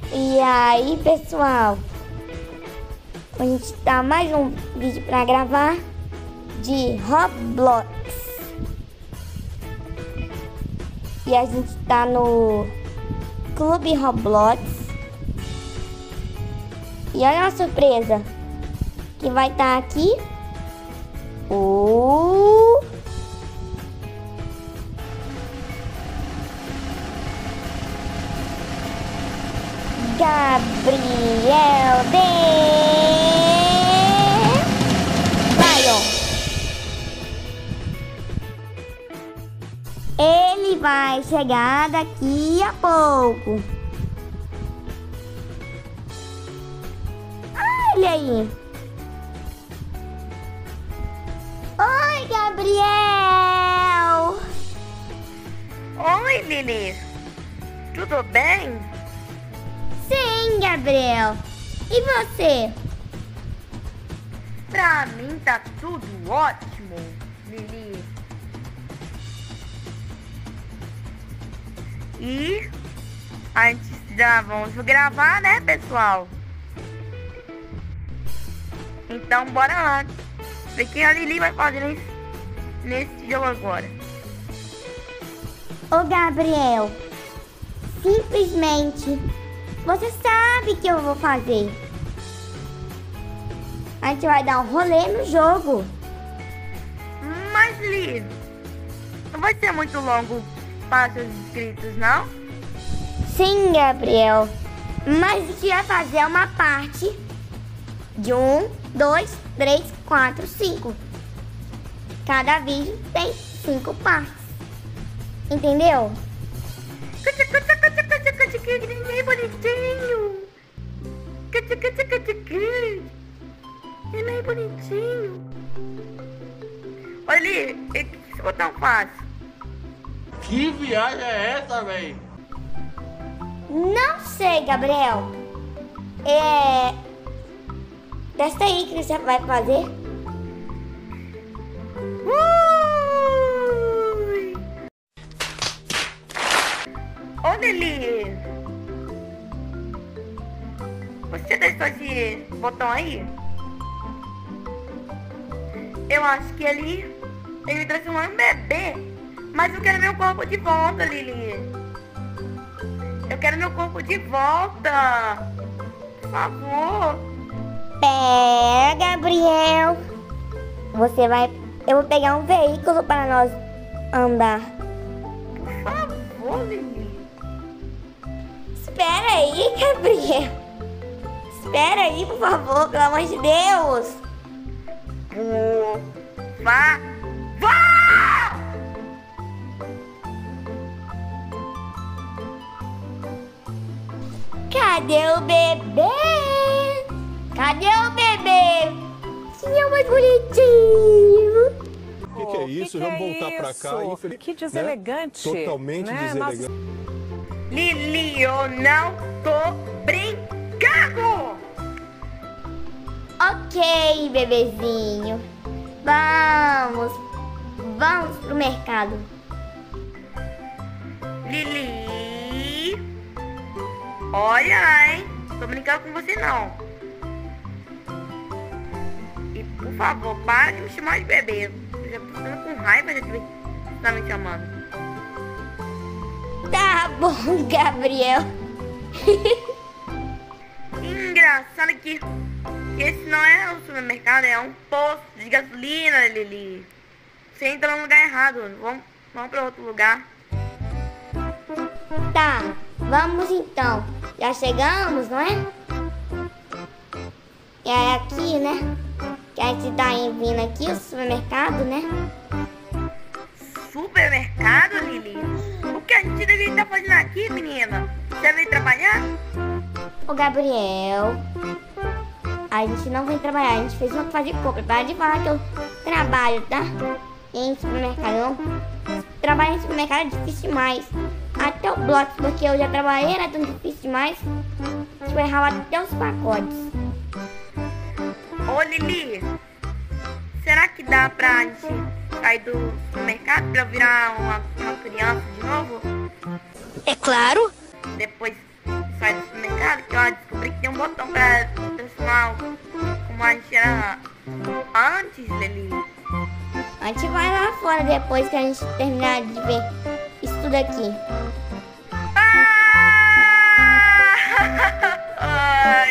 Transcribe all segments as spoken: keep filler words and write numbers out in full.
E aí, pessoal, a gente tá mais um vídeo pra gravar de Roblox. E a gente tá no Clube Roblox. E olha a surpresa que vai estar tá aqui. O Gabriel de Lion. Ele vai chegar daqui a pouco. Olha aí. Oi, Gabriel. Oi, Lili. Tudo bem? Sim, Gabriel. E você? Pra mim tá tudo ótimo, Lili. E antes já vamos gravar, né, pessoal? Então bora lá. Ver o que a Lili vai fazer nesse, nesse jogo agora. Ô, Gabriel, simplesmente você sabe que eu vou fazer. A gente vai dar um rolê no jogo. Mas, Lili, não vai ser muito longo para seus inscritos, não? Sim, Gabriel. Mas a gente vai fazer uma parte de um, dois, três, quatro, cinco. Cada vídeo tem cinco partes. Entendeu? Que bonitinho. Ele é bonitinho. Olha ali, o que esse botão faz? Que viagem é essa, velho? Não sei, Gabriel. É... Testa aí que você vai fazer. Ui! Ô, Lili! Você testou esse botão aí? Eu acho que ele, ele me transformou em um bebê. Mas eu quero meu corpo de volta, Lili. Eu quero meu corpo de volta. Por favor. Pega, Gabriel. Você vai... Eu vou pegar um veículo para nós andar. Por favor, Lili. Espera aí, Gabriel. Espera aí, por favor, pelo amor de Deus. Por favor! Cadê o bebê? Cadê o bebê? Que é mais bonitinho. O que, que é isso? Que que Vamos é voltar pra isso? cá. Infeliz... Que deselegante. Né? Totalmente né? deselegante. Nossa. Lili, eu não tô brincando! Ok, bebezinho. Vamos. Vamos pro mercado. Lili! Olha, hein? Tô brincando com você, não. E, por favor, para de me chamar de bebê. Eu já tô ficando com raiva de você tá me chamando. Tá bom, Gabriel. Engraçado que, que esse não é um supermercado, é um posto de gasolina, Lili. Você entrou no lugar errado. Vamos, vamos pra outro lugar. Tá, vamos então. Já chegamos, não é? É aqui, né? Que a gente tá vindo aqui, o supermercado, né? Supermercado, Lili? O que a gente deveria estar fazendo aqui, menina? Você veio trabalhar? Ô, Gabriel, a gente não vem trabalhar, a gente fez uma fazer compra. Para de falar que eu trabalho, tá? Em supermercado, não. Trabalhar em supermercado é difícil demais. Até o bloco, porque eu já trabalhei, era tão difícil demais. A gente vai errar até os pacotes. Ô, Lili, será que dá pra gente sair do supermercado pra eu virar uma, uma criança de novo? É claro. Depois sai do supermercado? engraçado que eu descobri que tem um botão pra transformar como a gente era antes, Lili. A gente vai lá fora depois que a gente terminar de ver isso tudo aqui. Ai!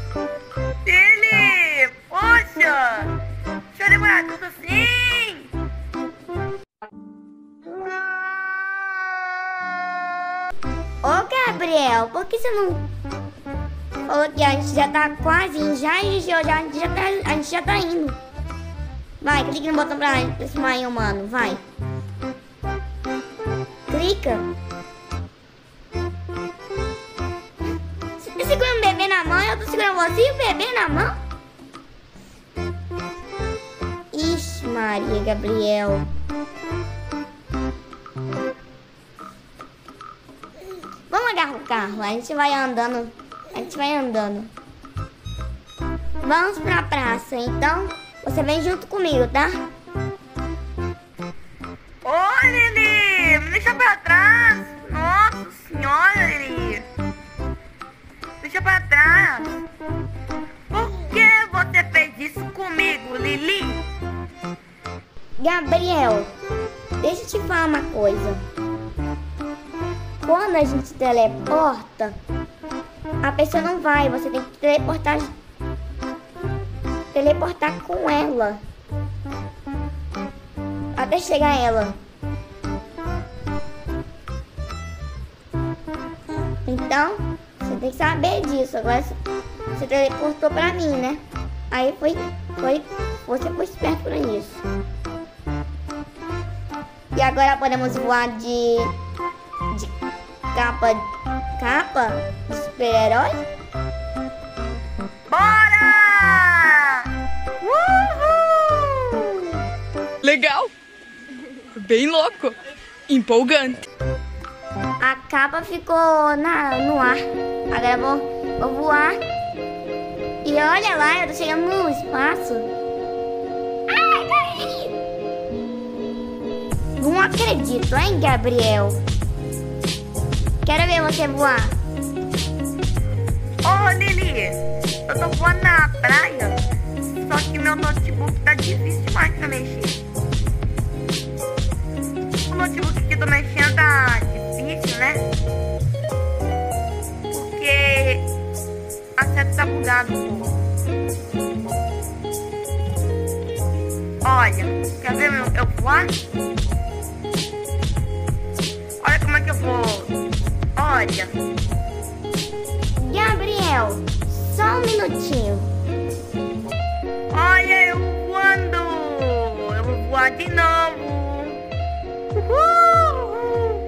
Lili! Poxa! Deixa eu demorar tudo assim! Ô Gabriel, por que você não falou que a gente já tá quase indo? Já, a gente já, a gente já, tá, a gente já tá indo. Vai, clica no botão pra transformar em humano, vai. Clica. Você tá segurando o bebê na mão, eu tô segurando você e o bebê na mão? Ixi, Maria, Gabriel. Vamos agarrar o carro, a gente vai andando, a gente vai andando. Vamos pra praça, então você vem junto comigo, tá? Ô, Lili! Me deixa pra trás! Nossa senhora, Lili! Deixa pra trás! Por que você fez isso comigo, Lili? Gabriel, deixa eu te falar uma coisa. Quando a gente teleporta, a pessoa não vai, você tem que teleportar, teleportar com ela, até chegar ela. Então, você tem que saber disso. Agora você teleportou pra mim, né? Aí foi, foi, você foi esperto pra isso. E agora podemos voar de, de capa, capa de super-herói? Bora! Uhul! Legal! Bem louco! Empolgante! A capa ficou na, no ar. Agora eu vou, vou voar. E olha lá, eu tô chegando no espaço. Ai, caí! Não acredito, hein, Gabriel? Quero ver você voar. Ô, Lili, eu tô voando na praia, só que meu notebook tá difícil demais pra mexer. O notebook que eu tô mexendo tá difícil, né? Porque a seta tá bugada um pouco. Olha, quer ver meu, eu voar? Olha como é que eu vou. Olha. Gabriel, só um minutinho. Olha eu voando. Eu vou voar de novo. Uhul.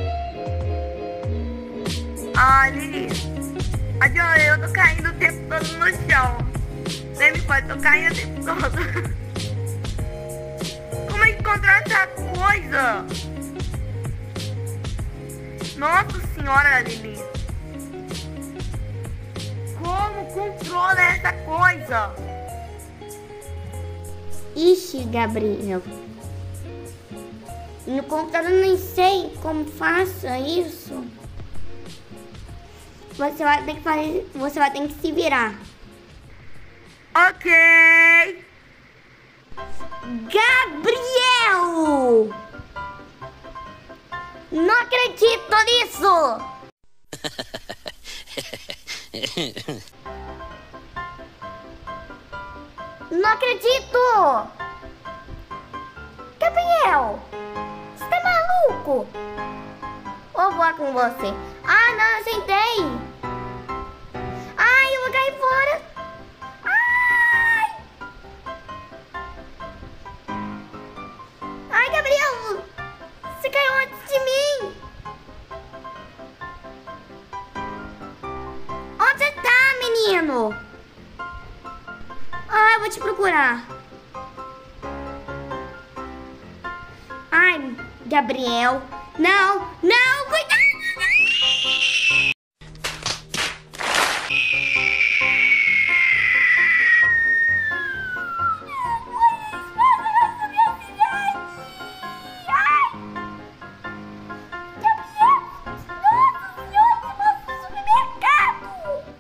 Ah, Lili. Adiós, eu tô caindo o tempo todo no chão. Nem me pode, tô caindo o tempo todo. Como é que encontrar essa coisa? Nossa senhora, Lili. Como controla essa coisa? Ixi, Gabriel. No computador nem sei como faço isso. Você vai ter que fazer, você vai ter que se virar. Ok. Gabriel! Não acredito nisso! Não acredito! Gabriel! Você tá maluco? Vou voar com você. Ah, não, eu sentei! Ai, eu vou cair fora! Ai! Ai, Gabriel! Você caiu antes de mim! Onde você tá, menino? Ah, eu vou te procurar. Ai, Gabriel. Não, não, cuidado! Gabriel! Nossa Senhora, que nosso supermercado!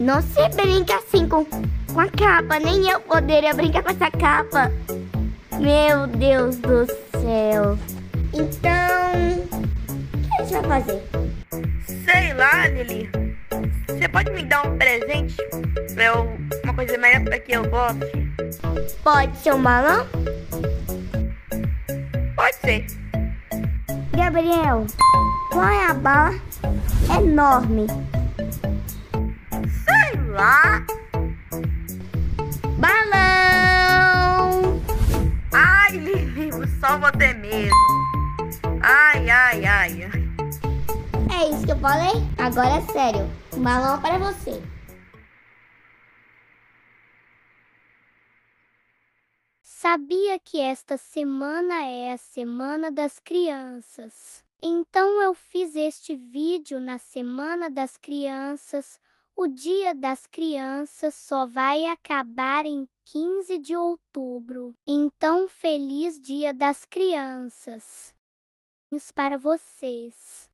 Não se brinca assim com, com a capa. Nem eu poderia brincar com essa capa. Meu Deus do céu. Então, o que a gente vai fazer? Sei lá, Lili. Você pode me dar um presente? Pra eu, uma coisa melhor pra que eu goste? Pode ser um balão? Pode ser. Gabriel, qual é a bala enorme? Sei lá. Balão! Ai, Lili, só você mesmo. Ai, ai, ai, ai. É isso que eu falei? Agora é sério. Um balão para você. Sabia que esta semana é a Semana das Crianças? Então eu fiz este vídeo na Semana das Crianças. O Dia das Crianças só vai acabar em quinze de outubro. Então, feliz Dia das Crianças para vocês!